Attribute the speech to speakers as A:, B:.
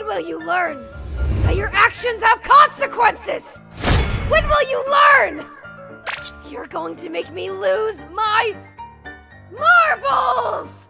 A: When will you learn that your actions have consequences? When will you learn? You're going to make me lose my marbles!